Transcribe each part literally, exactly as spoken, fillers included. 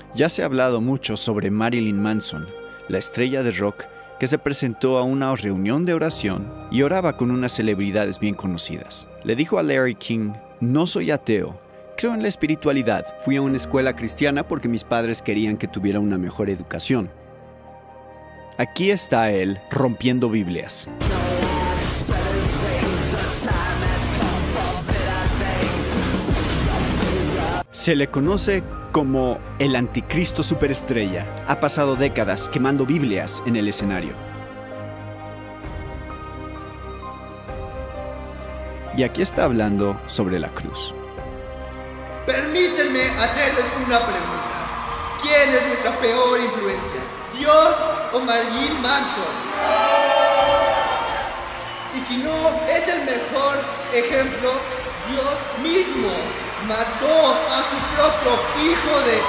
Ya se ha hablado mucho sobre Marilyn Manson, la estrella de rock que se presentó a una reunión de oración y oraba con unas celebridades bien conocidas. Le dijo a Larry King: "No soy ateo, creo en la espiritualidad. Fui a una escuela cristiana porque mis padres querían que tuviera una mejor educación". Aquí está él rompiendo Biblias. Se le conoce como el anticristo superestrella. Ha pasado décadas quemando Biblias en el escenario. Y aquí está hablando sobre la cruz. Permítanme hacerles una pregunta. ¿Quién es nuestra peor influencia? ¿Dios o Marilyn Manson? Y si no es el mejor ejemplo, Dios mismo mató a su propio hijo de...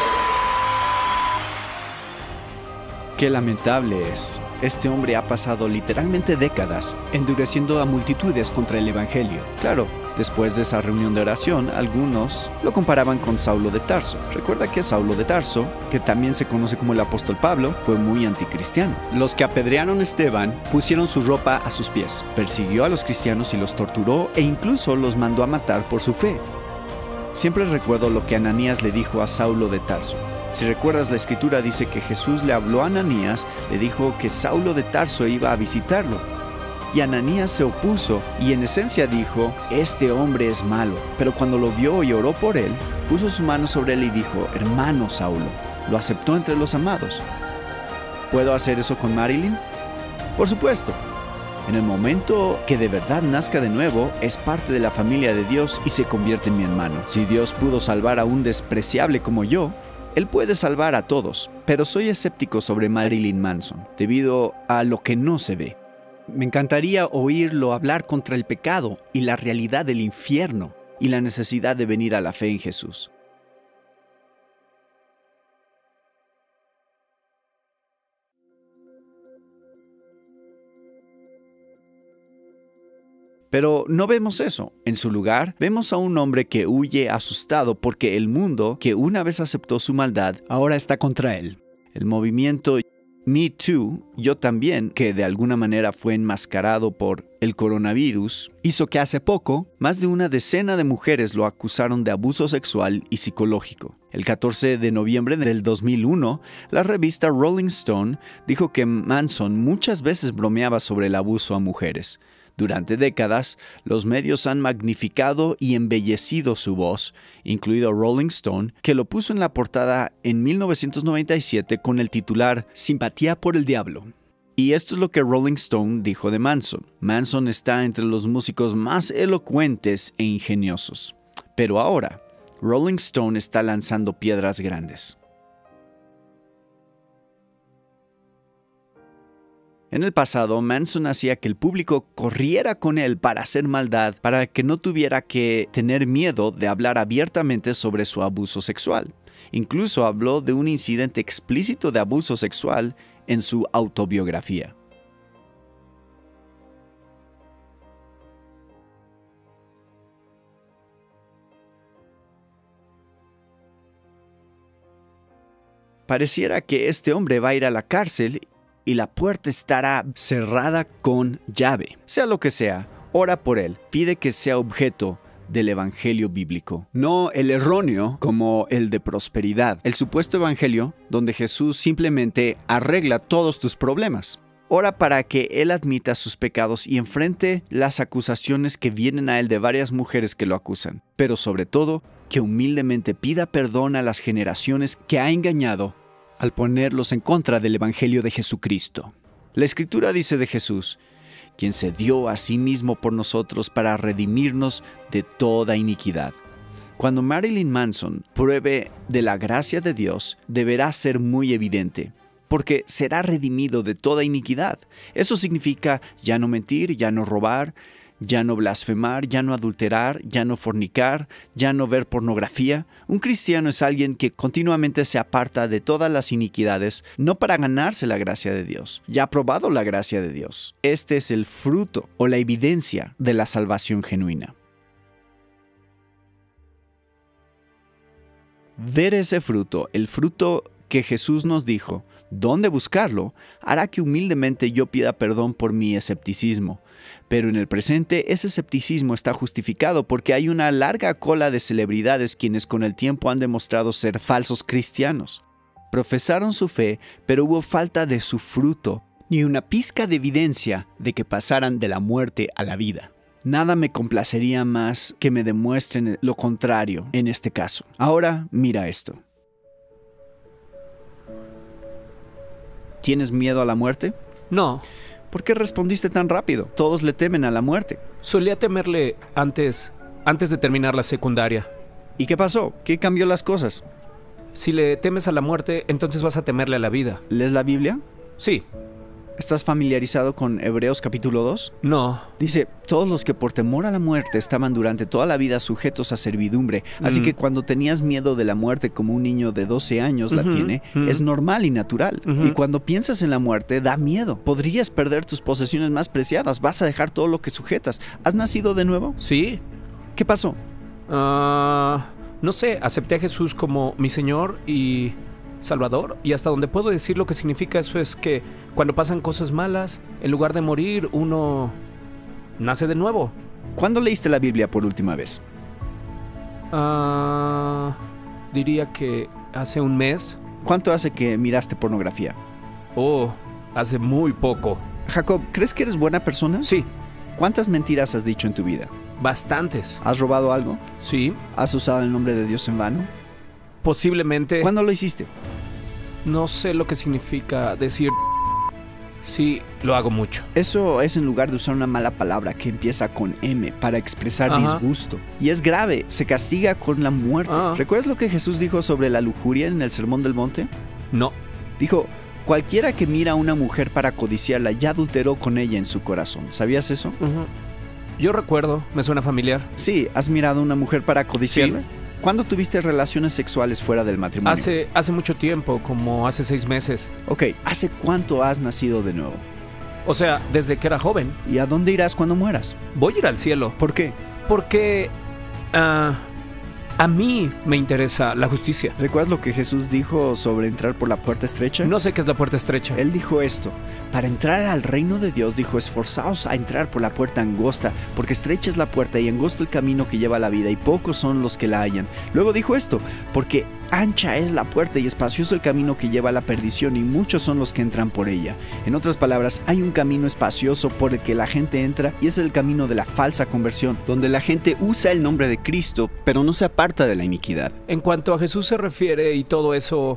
Qué lamentable es. Este hombre ha pasado literalmente décadas endureciendo a multitudes contra el evangelio. Claro, después de esa reunión de oración, algunos lo comparaban con Saulo de Tarso. Recuerda que Saulo de Tarso, que también se conoce como el apóstol Pablo, fue muy anticristiano. Los que apedrearon a Esteban pusieron su ropa a sus pies, persiguió a los cristianos y los torturó e incluso los mandó a matar por su fe. Siempre recuerdo lo que Ananías le dijo a Saulo de Tarso. Si recuerdas, la escritura dice que Jesús le habló a Ananías, le dijo que Saulo de Tarso iba a visitarlo. Y Ananías se opuso y en esencia dijo: "Este hombre es malo". Pero cuando lo vio y oró por él, puso su mano sobre él y dijo: "Hermano Saulo". Lo aceptó entre los amados. ¿Puedo hacer eso con Marilyn? Por supuesto. En el momento que de verdad nazca de nuevo, es parte de la familia de Dios y se convierte en mi hermano. Si Dios pudo salvar a un despreciable como yo, Él puede salvar a todos, pero soy escéptico sobre Marilyn Manson, debido a lo que no se ve. Me encantaría oírlo hablar contra el pecado y la realidad del infierno y la necesidad de venir a la fe en Jesús. Pero no vemos eso. En su lugar, vemos a un hombre que huye asustado porque el mundo, que una vez aceptó su maldad, ahora está contra él. El movimiento Me Too, yo también, que de alguna manera fue enmascarado por el coronavirus, hizo que hace poco, más de una decena de mujeres lo acusaron de abuso sexual y psicológico. El catorce de noviembre del dos mil uno, la revista Rolling Stone dijo que Manson muchas veces bromeaba sobre el abuso a mujeres. Durante décadas, los medios han magnificado y embellecido su voz, incluido Rolling Stone, que lo puso en la portada en mil novecientos noventa y siete con el titular "Simpatía por el Diablo". Y esto es lo que Rolling Stone dijo de Manson. Manson está entre los músicos más elocuentes e ingeniosos. Pero ahora, Rolling Stone está lanzando piedras grandes. En el pasado, Manson hacía que el público corriera con él para hacer maldad, para que no tuviera que tener miedo de hablar abiertamente sobre su abuso sexual. Incluso habló de un incidente explícito de abuso sexual en su autobiografía. Pareciera que este hombre va a ir a la cárcel y la puerta estará cerrada con llave. Sea lo que sea, ora por él. Pide que sea objeto del evangelio bíblico, no el erróneo como el de prosperidad. El supuesto evangelio donde Jesús simplemente arregla todos tus problemas. Ora para que él admita sus pecados y enfrente las acusaciones que vienen a él de varias mujeres que lo acusan. Pero sobre todo, que humildemente pida perdón a las generaciones que ha engañado al ponerlos en contra del Evangelio de Jesucristo. La Escritura dice de Jesús, quien se dio a sí mismo por nosotros para redimirnos de toda iniquidad. Cuando Marilyn Manson pruebe de la gracia de Dios, deberá ser muy evidente, porque será redimido de toda iniquidad. Eso significa ya no mentir, ya no robar, ya no blasfemar, ya no adulterar, ya no fornicar, ya no ver pornografía. Un cristiano es alguien que continuamente se aparta de todas las iniquidades, no para ganarse la gracia de Dios. Ya ha probado la gracia de Dios. Este es el fruto o la evidencia de la salvación genuina. Ver ese fruto, el fruto que Jesús nos dijo, dónde buscarlo, hará que humildemente yo pida perdón por mi escepticismo. Pero en el presente ese escepticismo está justificado porque hay una larga cola de celebridades quienes con el tiempo han demostrado ser falsos cristianos. Profesaron su fe, pero hubo falta de su fruto, ni una pizca de evidencia de que pasaran de la muerte a la vida. Nada me complacería más que me demuestren lo contrario en este caso. Ahora, mira esto. ¿Tienes miedo a la muerte? No. ¿Por qué respondiste tan rápido? Todos le temen a la muerte. Solía temerle antes, antes de terminar la secundaria. ¿Y qué pasó? ¿Qué cambió las cosas? Si le temes a la muerte, entonces vas a temerle a la vida. ¿Lees la Biblia? Sí. ¿Estás familiarizado con Hebreos capítulo dos? No. Dice, todos los que por temor a la muerte estaban durante toda la vida sujetos a servidumbre. Así Mm. que cuando tenías miedo de la muerte como un niño de doce años la Ujú, tiene, ujú. es normal y natural. Ujú. Y cuando piensas en la muerte, da miedo. Podrías perder tus posesiones más preciadas. Vas a dejar todo lo que sujetas. ¿Has nacido de nuevo? ¿Sí? ¿Qué pasó? Ah, no sé, acepté a Jesús como mi Señor y Salvador. Y hasta donde puedo decir lo que significa eso es que cuando pasan cosas malas, en lugar de morir, uno nace de nuevo. ¿Cuándo leíste la Biblia por última vez? Ah, diría que hace un mes. ¿Cuánto hace que miraste pornografía? Oh, hace muy poco. Jacob, ¿crees que eres buena persona? Sí, ¿Cuántas mentiras has dicho en tu vida? bastantes. ¿Has robado algo? Sí, ¿Has usado el nombre de Dios en vano? posiblemente. ¿Cuándo lo hiciste? No sé lo que significa decir. Sí, lo hago mucho. Eso es en lugar de usar una mala palabra que empieza con M para expresar Ajá. disgusto. Y es grave, se castiga con la muerte. Ah. ¿Recuerdas lo que Jesús dijo sobre la lujuria en el Sermón del Monte? No. Dijo, cualquiera que mira a una mujer para codiciarla ya adulteró con ella en su corazón. ¿Sabías eso? Ujú. Yo recuerdo, me suena familiar. Sí, ¿has mirado a una mujer para codiciarla? Sí. ¿Cuándo tuviste relaciones sexuales fuera del matrimonio? Hace, hace mucho tiempo, como hace seis meses. Ok, ¿hace cuánto has nacido de nuevo? O sea, desde que era joven. ¿Y a dónde irás cuando mueras? Voy a ir al cielo. ¿Por qué? Porque ah, a mí me interesa la justicia. ¿Recuerdas lo que Jesús dijo sobre entrar por la puerta estrecha? No sé qué es la puerta estrecha. Él dijo esto, para entrar al reino de Dios, dijo, esforzaos a entrar por la puerta angosta, porque estrecha es la puerta y angosto el camino que lleva a la vida, y pocos son los que la hallan. Luego dijo esto, porque ancha es la puerta y espacioso el camino que lleva a la perdición, y muchos son los que entran por ella. En otras palabras, hay un camino espacioso por el que la gente entra, y es el camino de la falsa conversión, donde la gente usa el nombre de Cristo, pero no se aparta de la iniquidad. En cuanto a Jesús se refiere y todo eso,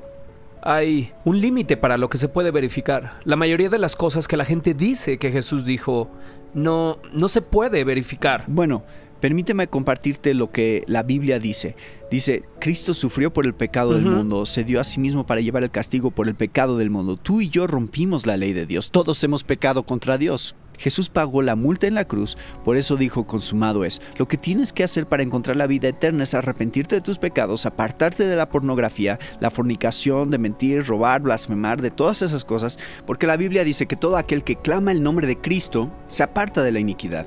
hay un límite para lo que se puede verificar. La mayoría de las cosas que la gente dice que Jesús dijo, no, no se puede verificar. Bueno, permíteme compartirte lo que la Biblia dice. Dice, Cristo sufrió por el pecado del Ujú. mundo, se dio a sí mismo para llevar el castigo por el pecado del mundo. Tú y yo rompimos la ley de Dios, todos hemos pecado contra Dios. Jesús pagó la multa en la cruz, por eso dijo, consumado es. Lo que tienes que hacer para encontrar la vida eterna es arrepentirte de tus pecados, apartarte de la pornografía, la fornicación, de mentir, robar, blasfemar, de todas esas cosas, porque la Biblia dice que todo aquel que clama el nombre de Cristo se aparta de la iniquidad.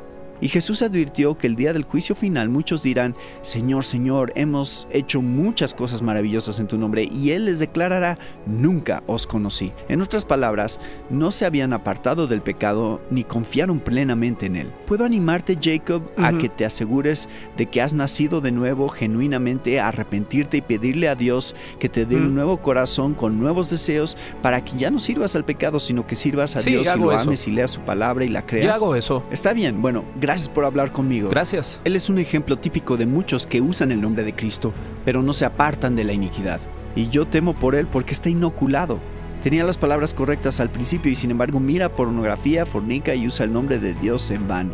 Y Jesús advirtió que el día del juicio final muchos dirán, Señor, Señor, hemos hecho muchas cosas maravillosas en tu nombre, y Él les declarará, nunca os conocí. En otras palabras, no se habían apartado del pecado ni confiaron plenamente en Él. ¿Puedo animarte, Jacob, a Ujú. que te asegures de que has nacido de nuevo genuinamente, a arrepentirte y pedirle a Dios que te dé Mm. un nuevo corazón con nuevos deseos para que ya no sirvas al pecado, sino que sirvas a Sí, Dios y hago lo eso. ames y leas su palabra y la creas? Ya hago eso. Está bien, bueno, gracias por hablar conmigo. Gracias. Él es un ejemplo típico de muchos que usan el nombre de Cristo, pero no se apartan de la iniquidad. Y yo temo por él porque está inoculado. Tenía las palabras correctas al principio y sin embargo mira pornografía, fornica y usa el nombre de Dios en vano.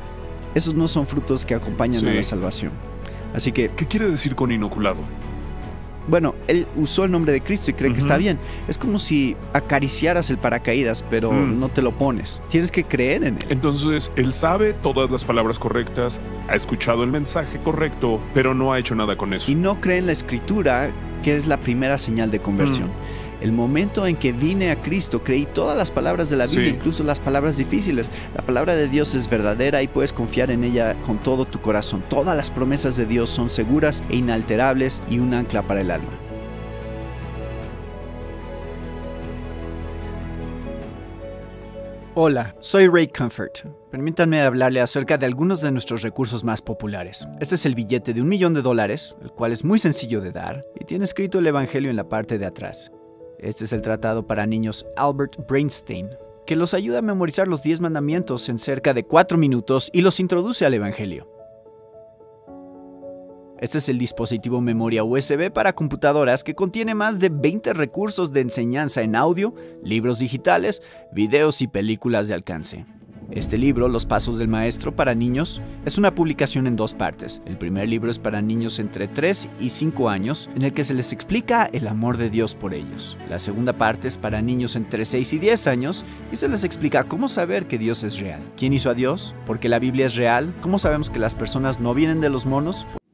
Esos no son frutos que acompañan Sí. a la salvación. Así que, ¿Qué quiere decir con inoculado? bueno, él usó el nombre de Cristo y cree que Ujú. está bien. Es como si acariciaras el paracaídas, pero Mm. no te lo pones. Tienes que creer en él. Entonces, él sabe todas las palabras correctas, ha escuchado el mensaje correcto, pero no ha hecho nada con eso. Y no cree en la escritura, que es la primera señal de conversión. El momento en que vine a Cristo, creí todas las palabras de la Biblia, Sí. incluso las palabras difíciles. La palabra de Dios es verdadera y puedes confiar en ella con todo tu corazón. Todas las promesas de Dios son seguras e inalterables y un ancla para el alma. Hola, soy Ray Comfort. Permítanme hablarle acerca de algunos de nuestros recursos más populares. Este es el billete de un millón de dólares, el cual es muy sencillo de dar y tiene escrito el Evangelio en la parte de atrás. Este es el tratado para niños Albert Brainstein, que los ayuda a memorizar los diez mandamientos en cerca de cuatro minutos y los introduce al Evangelio. Este es el dispositivo memoria U S B para computadoras que contiene más de veinte recursos de enseñanza en audio, libros digitales, videos y películas de alcance. Este libro, Los Pasos del Maestro para Niños, es una publicación en dos partes. El primer libro es para niños entre tres y cinco años, en el que se les explica el amor de Dios por ellos. La segunda parte es para niños entre seis y diez años y se les explica cómo saber que Dios es real. ¿Quién hizo a Dios? ¿Por qué la Biblia es real? ¿Cómo sabemos que las personas no vienen de los monos?